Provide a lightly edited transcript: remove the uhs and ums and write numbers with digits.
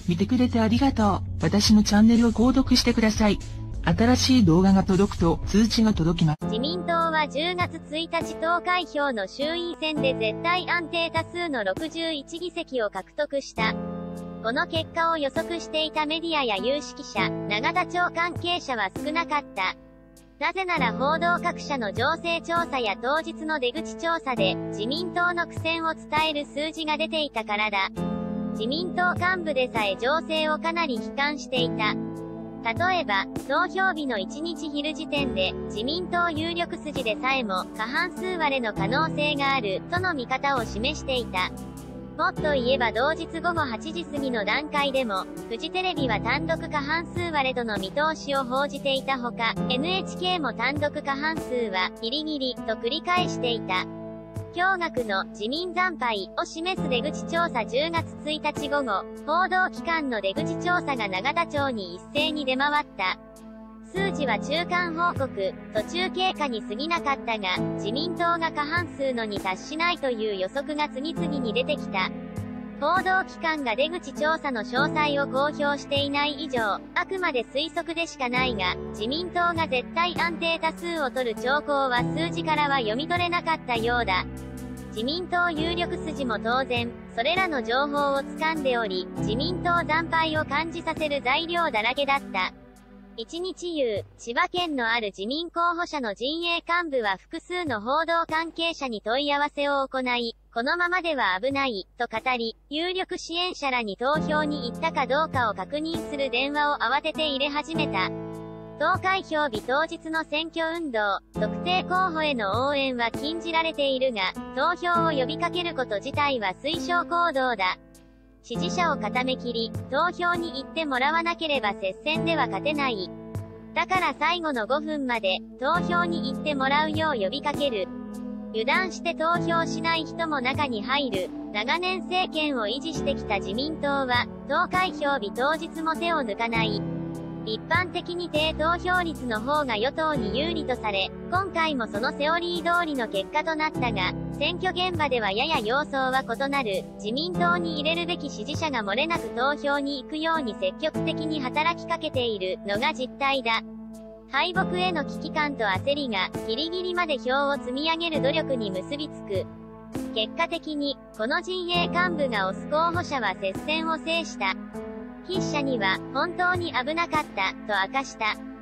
見てくれてありがとう。私のチャンネルを購読してください。新しい動画が届くと通知が届きます。 自民党は10月1日投開票の衆院選で絶対安定多数の61議席を獲得した。この結果を予測していたメディアや有識者、永田町関係者は少なかった。なぜなら報道各社の情勢調査や当日の出口調査で自民党の苦戦を伝える数字が出ていたからだ。自民党幹部でさえ情勢をかなり悲観していた。例えば、投票日の1日昼時点で、自民党有力筋でさえも、過半数割れの可能性がある、との見方を示していた。もっと言えば同日午後8時過ぎの段階でも、フジテレビは単独過半数割れとの見通しを報じていたほか、NHK も単独過半数は、ギリギリ、と繰り返していた。驚愕の自民惨敗を示す出口調査10月1日午後、報道機関の出口調査が永田町に一斉に出回った。数字は中間報告、途中経過に過ぎなかったが、自民党が過半数のに達しないという予測が次々に出てきた。報道機関が出口調査の詳細を公表していない以上、あくまで推測でしかないが、自民党が絶対安定多数を取る兆候は数字からは読み取れなかったようだ。自民党有力筋も当然、それらの情報を掴んでおり、自民党惨敗を感じさせる材料だらけだった。一日夕、千葉県のある自民候補者の陣営幹部は複数の報道関係者に問い合わせを行い、このままでは危ない、と語り、有力支援者らに投票に行ったかどうかを確認する電話を慌てて入れ始めた。投開票日当日の選挙運動、特定候補への応援は禁じられているが、投票を呼びかけること自体は推奨行動だ。支持者を固めきり、投票に行ってもらわなければ接戦では勝てない。だから最後の5分まで、投票に行ってもらうよう呼びかける。油断して投票しない人も中に入る。長年政権を維持してきた自民党は、投開票日当日も手を抜かない。一般的に低投票率の方が与党に有利とされ、今回もそのセオリー通りの結果となったが、選挙現場ではやや様相は異なる、自民党に入れるべき支持者が漏れなく投票に行くように積極的に働きかけているのが実態だ。敗北への危機感と焦りが、ギリギリまで票を積み上げる努力に結びつく。結果的に、この陣営幹部が推す候補者は接戦を制した。筆者には、本当に危なかった、と明かした。